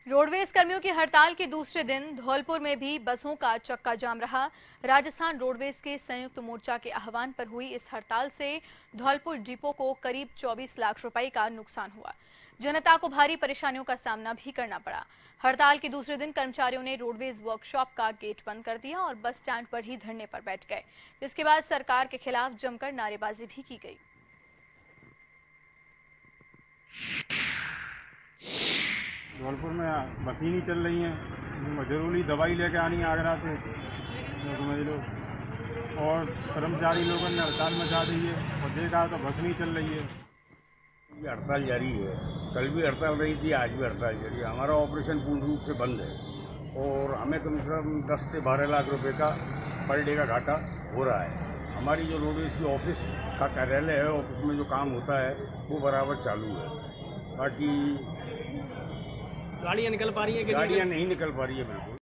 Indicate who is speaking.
Speaker 1: Roadways कर्मियों की हड़ताल के दूसरे दिन धौलपुर में भी बसों का चक्का जाम रहा। राजस्थान रोडवेज के संयुक्त मोर्चा के आह्वान पर हुई इस हड़ताल से धौलपुर डिपो को करीब 24 लाख रुपए का नुकसान हुआ। जनता को भारी परेशानियों का सामना भी करना पड़ा। हड़ताल के दूसरे दिन कर्मचारियों ने रोडवेज वर्कशॉप का गेट बंद कर दिया और बस स्टैंड पर ही धरने पर बैठ गए, जिसके बाद सरकार के खिलाफ जमकर नारेबाजी भी की गई।
Speaker 2: धौलपुर में बस ही नहीं चल रही हैं। जरूरी दवाई लेके आनी है आगरा से, समझ लो। और कर्मचारी लोगों ने हड़ताल मचा दी है और देखा तो बस नहीं चल रही है।
Speaker 3: ये हड़ताल जारी है। कल भी हड़ताल रही थी, आज भी हड़ताल जारी है। हमारा ऑपरेशन पूर्ण रूप से बंद है और हमें कम से कम 10 से 12 लाख रुपए का पर डे का घाटा हो रहा है। हमारी जो रोडवेज की ऑफिस का कार्यालय है, ऑफिस में जो काम होता है वो बराबर चालू है। बाकी
Speaker 4: गाड़ियाँ निकल पा रही हैं?
Speaker 3: गाड़ियाँ नहीं निकल पा रही है बिल्कुल।